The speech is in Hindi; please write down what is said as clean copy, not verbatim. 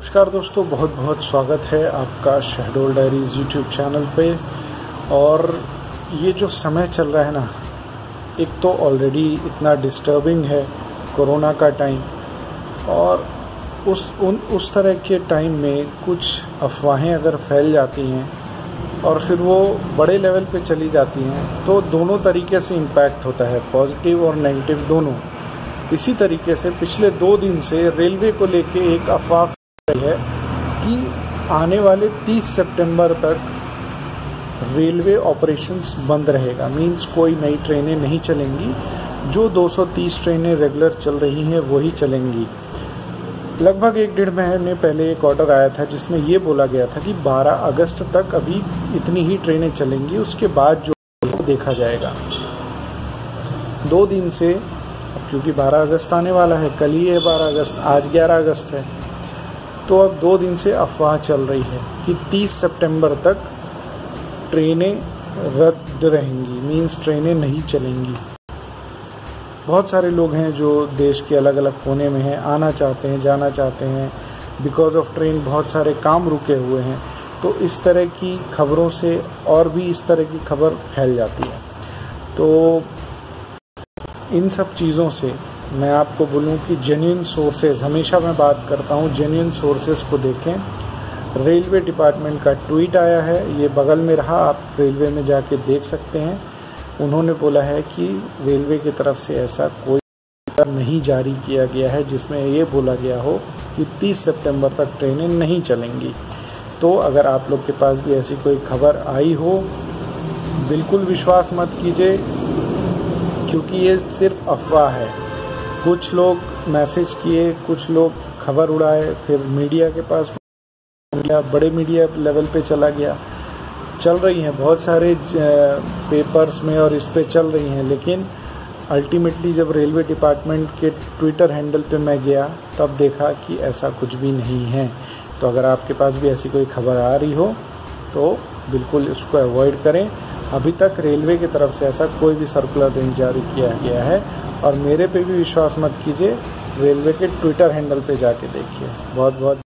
नमस्कार दोस्तों, बहुत बहुत स्वागत है आपका शहडोल डायरीज़ यूट्यूब चैनल पे। और ये जो समय चल रहा है ना, एक तो ऑलरेडी इतना डिस्टर्बिंग है कोरोना का टाइम, और उस तरह के टाइम में कुछ अफवाहें अगर फैल जाती हैं और फिर वो बड़े लेवल पे चली जाती हैं तो दोनों तरीके से इम्पैक्ट होता है, पॉजिटिव और नेगेटिव दोनों। इसी तरीके से पिछले 2 दिन से रेलवे को लेके एक अफवाह है कि आने वाले 30 सितंबर तक रेलवे ऑपरेशंस बंद रहेगा। मींस कोई नई ट्रेनें नहीं चलेंगी, जो 230 ट्रेनें रेगुलर चल रही हैं वही चलेंगी। लगभग 1-1.5 महीने पहले एक ऑर्डर आया था जिसमें ये बोला गया था कि 12 अगस्त तक अभी इतनी ही ट्रेनें चलेंगी, उसके बाद जो देखा जाएगा। 2 दिन से, क्योंकि 12 अगस्त आने वाला है, कल ही है 12 अगस्त, आज 11 अगस्त है, तो अब 2 दिन से अफवाह चल रही है कि 30 सितंबर तक ट्रेनें रद्द रहेंगी, मींस ट्रेनें नहीं चलेंगी। बहुत सारे लोग हैं जो देश के अलग अलग कोने में हैं, आना चाहते हैं, जाना चाहते हैं, बिकॉज ऑफ ट्रेन बहुत सारे काम रुके हुए हैं। तो इस तरह की खबरों से और भी इस तरह की खबर फैल जाती है। तो इन सब चीज़ों से मैं आपको बोलूं कि जेन्युइन सोर्सेज, हमेशा मैं बात करता हूं जेन्युइन सोर्सेज को देखें। रेलवे डिपार्टमेंट का ट्वीट आया है, ये बगल में रहा, आप रेलवे में जाके देख सकते हैं। उन्होंने बोला है कि रेलवे की तरफ से ऐसा कोई नहीं जारी किया गया है जिसमें ये बोला गया हो कि 30 सितंबर तक ट्रेनें नहीं चलेंगी। तो अगर आप लोग के पास भी ऐसी कोई खबर आई हो, बिल्कुल विश्वास मत कीजिए, क्योंकि ये सिर्फ अफवाह है। कुछ लोग मैसेज किए, कुछ लोग खबर उड़ाए, फिर मीडिया के पास, बड़े मीडिया लेवल पे चला गया। चल रही हैं बहुत सारे पेपर्स में और इस पे चल रही हैं, लेकिन अल्टीमेटली जब रेलवे डिपार्टमेंट के ट्विटर हैंडल पे मैं गया तब देखा कि ऐसा कुछ भी नहीं है। तो अगर आपके पास भी ऐसी कोई खबर आ रही हो तो बिल्कुल उसको अवॉइड करें। अभी तक रेलवे की तरफ से ऐसा कोई भी सर्कुलर नहीं जारी किया गया है, और मेरे पे भी विश्वास मत कीजिए, रेलवे के ट्विटर हैंडल पे जाके देखिए। बहुत बहुत